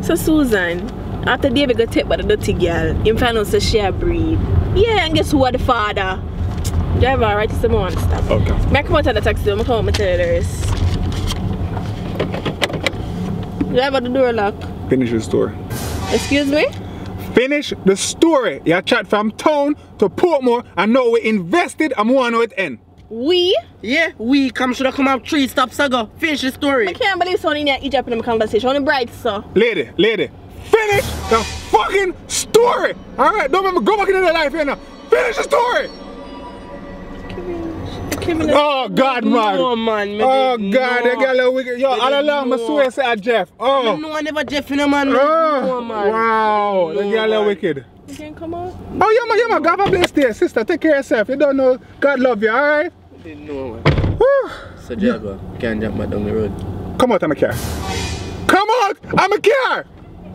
So Susan, after David got take by the dirty girl, him find out say she a breed. Yeah, and guess who are the father? Driver, right? It's the one stop. Okay. I come out of the taxi, I come out and tell you the rest. Driver, the door lock. Finish the story. Excuse me? Finish the story. You chat from town to Portmore and now we invested and we want to know it end. We? Yeah, we should have come up 3 stops ago. Finish the story. I can't believe someone in here Egypt in the conversation. Only bright, sir. Lady, finish the fucking story. Alright, don't remember, go back into the life here now. Finish the story. Oh God, man. No, man. Oh God, they got a little wicked. Yo, all along, I swear say Jeff. Oh. No, I never Jeff in a man. Oh. No, man. Wow, they got a little wicked. You can come out? Oh, yeah, man, God bless there, sister. Take care of yourself. You don't know, God love you, alright? I didn't know, man. Woo. So, Jago, can't jump back down the road. Come out, I'm a car. Come out, I'm a car.